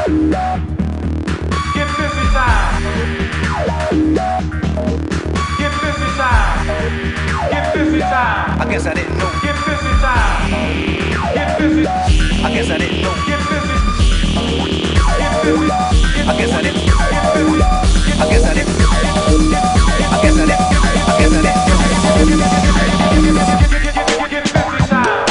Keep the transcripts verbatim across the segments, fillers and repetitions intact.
Get busy time. Get busy time. Get busy time. I guess I didn't know. Get busy time. Get busy. I guess I didn't know. Get busy. Get busy. I guess I didn't. Get busy. I guess I didn't. I guess I didn't. I guess I didn't. Get busy time.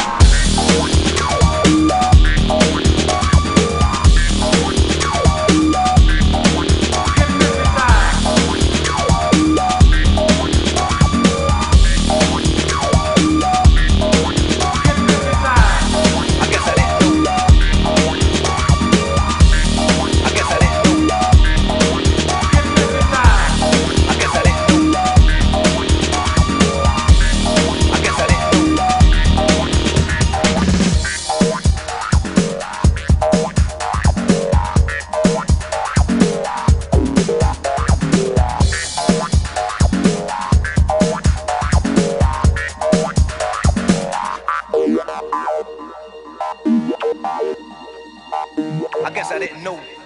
I guess I didn't know.